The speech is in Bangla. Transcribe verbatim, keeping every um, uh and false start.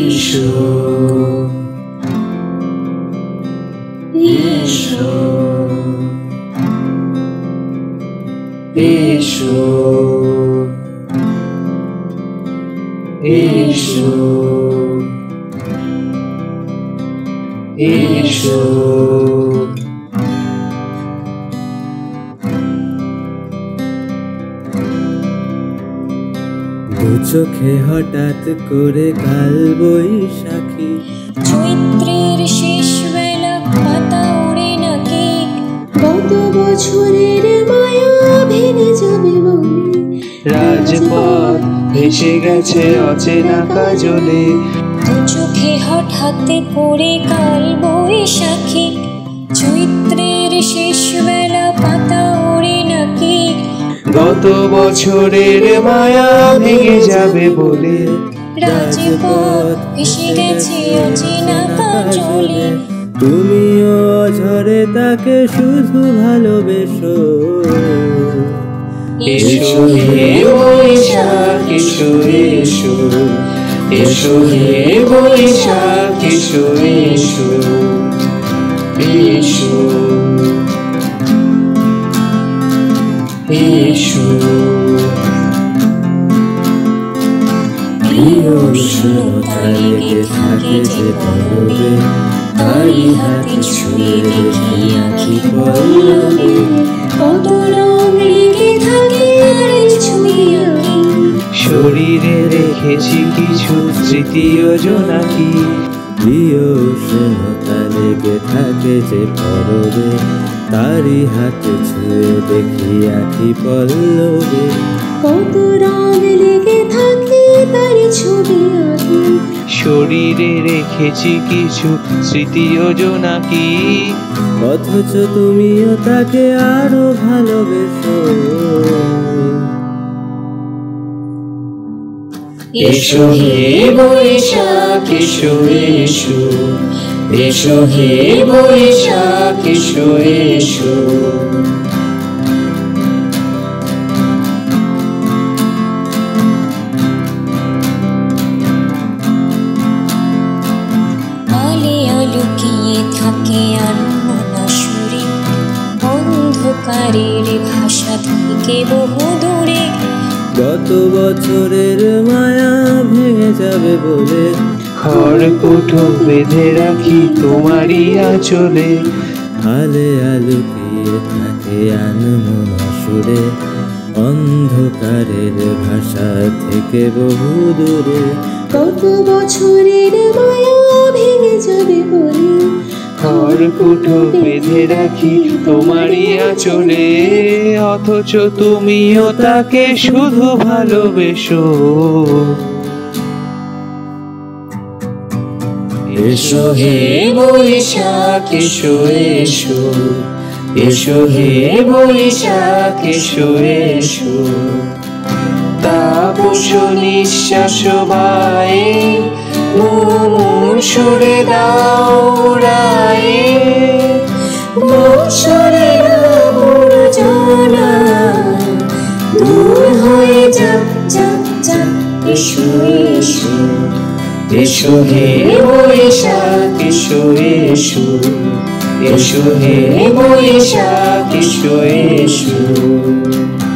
এসো এসো এসো এসো এসো দু চোখে হঠাৎ করে কাল বৈশাখী, চৈত্রের শেষ বেলা পাতা ওড়ে নাকি, গত বছরের মায়া ভেঙে যাবে বলে রাজপথ ভেসে গেছে অচেনা কাজলে। দু চোখে হঠাৎ করে কাল বৈশাখী, চৈত্রের শেষ বেলা পাতা ওড়ে নাকি, গত বছরের মায়া ভেঙে যাবে বলে রাজপথ ভেসে গেছে অচেনা কাজলে। তুমিও অঝরে তাকে শুধু ভালোবেসো। এসো হে বৈশাখ এসো এসো, এসো হে বৈশাখ এসো এসো এসো এসো। প্রিয় উষ্ণতা লেগে থাকে যে পরবে, তারি হাতে ছুঁয়ে দেখি আঁখি পল্লবে। কত রং লেগে থাকে তার ছুঁয়ে আঁখি, শরীরে রেখেছি কিছু স্মৃতি ও জোনাকি। প্রিয় উষ্ণতা লেগে থাকে যে পরবে, তারি হাতে ছুঁয়ে দেখি আঁখি পল্লবে। কত রং লেগে থাকে তার ছবি আঁকি, শরীরে রেখেছি কিছু স্মৃতি ও জোনাকি। অথচ তুমিও তাকে আরো ভালোবেসো। এসো হে বৈশাখ এসো এসো, এসো হে বৈশাখ এসো এসো। আলে আলুকিয়ে থাকে আনমনা সুরে, অন্ধকারের ভাষা থেকে বহু দূরে, গত বছরের মায়া ভেঙে যাবে বলে খড়কুটো বেঁধে রাখি তোমারই আঁচলে। আলে আলুকিয়ে থাকে আনমনা সুরে, অন্ধকারের ভাষা থেকে বহু দূরে, কত বছরের মায়া ভেঙে যাবে বলে খড়কুটো বেঁধে রাখি তোমারই আঁচলে। অথচ তুমিও তাকে শুধু ভালোবেসো। এসো হে বৈশাখ এসো এসো, এসো হে বৈশাখ এসো এসো। তাপস নিঃশ্বাস বায়ে মুমুর সুরে দাও উড়ায়ে, বছরের আবর্জনা দূর হয়ে যাক যাক যাক। এসো এসো, এসো হে বৈশাখ এসো এসো, এসো হে বৈশাখ এসো এসো।